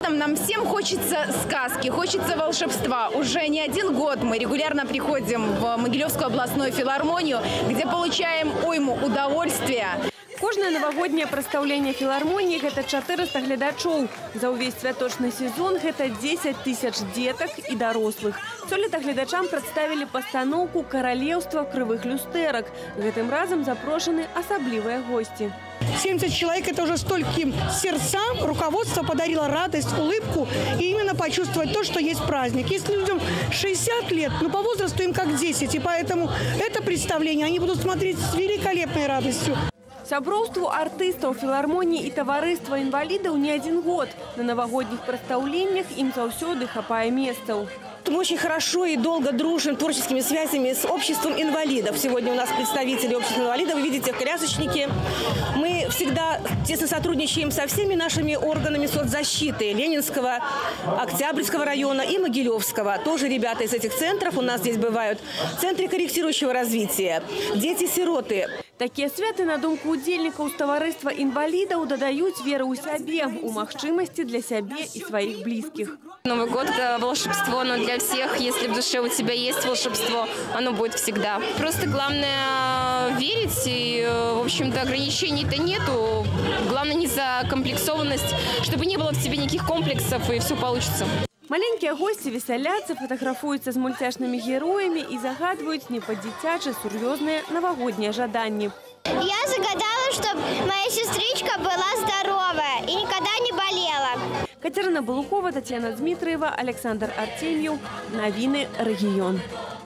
Нам всем хочется сказки, хочется волшебства. Уже не один год мы регулярно приходим в Могилевскую областную филармонию, где получаем уйму удовольствия. Кожное новогоднее представление филармонии – это 400 глядачоў. За увесь святочный сезон это 10 тысяч деток и дорослых. Сёлета глядачам представили постановку «Королевство кривых люстерок». Гэтым разом запрошены особливые гости. 70 человек – это уже стольким сердцам. Руководство подарило радость, улыбку и именно почувствовать то, что есть праздник. Если людям 60 лет, по возрасту им как 10. И поэтому это представление они будут смотреть с великолепной радостью. Сяброўству артыстов филармонии и товариства инвалидов не один год. На новогодних представлениях им заўсёды хапае месцаў. Мы очень хорошо и долго дружим творческими связями с обществом инвалидов. Сегодня у нас представители общества инвалидов. Вы видите, колясочники. Мы всегда тесно сотрудничаем со всеми нашими органами соцзащиты Ленинского, Октябрьского района и Могилевского. Тоже ребята из этих центров у нас здесь бывают. В Центре корректирующего развития. Дети-сироты. Такие святы, на думку удзельнікаў товариства инвалидов, дадаюць веру у себе, у махчимости для себя и своих близких. Новый год – это волшебство, но для всех, если в душе у тебя есть волшебство, оно будет всегда. Просто главное верить, и, в общем-то, ограничений-то нету. Главное не закомплексованность, чтобы не было в тебе никаких комплексов, и все получится. Маленькие гости веселятся, фотографуются с мультяшными героями и загадывают не по-детяче серьезные новогодние ожидания. Я загадала, чтобы моя сестричка была здоровая и никогда не болела. Катерина Балукова, Татьяна Дмитриева, Александр Артемьев. Новины регион.